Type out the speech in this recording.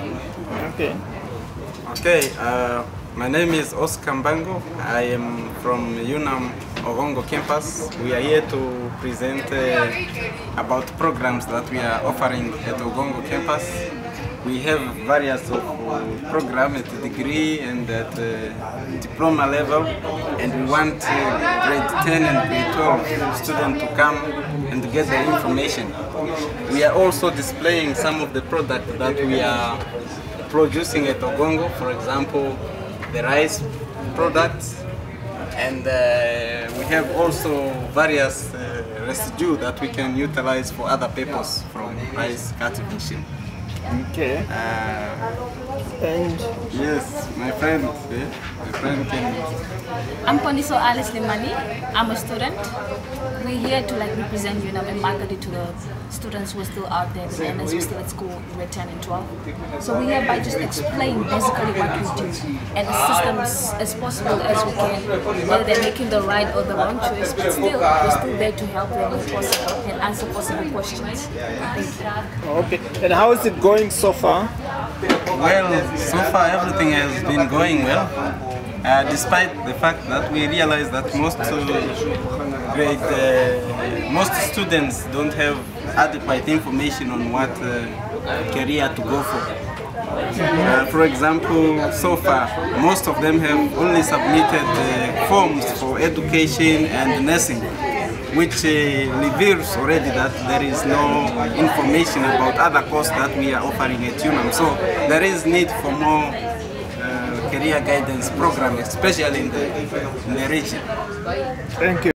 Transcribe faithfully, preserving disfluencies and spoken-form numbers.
Okay. Okay, uh, my name is Oscar Mbango. I am from UNAM Ogongo campus. We are here to present uh, about programs that we are offering at Ogongo campus. We have various of uh, programs at degree and at uh, diploma level, and we want uh, grade ten and grade twelve students to come and get the information. We are also displaying some of the products that we are producing at Ogongo, for example, the rice products, and uh, we have also various uh, residue that we can utilize for other purposes from rice cultivation. Okay. Uh, and yes, my friend, eh? my friend can. I'm Kondiso Alice Limani. I'm a student. We're here to like represent UNAM and market it to the students who are still out there, the learners who are still at school in grade ten and twelve. So we're here by just explain basically what we do and assist them as, as possible as we can, whether they're making the right or the wrong choice, but still we're still there to help them if possible and answer possible questions. Thank you. Okay. And how is it going so far? Well, so far everything has been going well, uh, despite the fact that we realize that most uh, grade, uh, most students don't have adequate information on what uh, career to go for. Uh, for example, so far, most of them have only submitted uh, forms for education and nursing, which uh, reveals already that there is no information about other courses that we are offering at UNAM. So there is need for more uh, career guidance programs, especially in the, in the region. Thank you.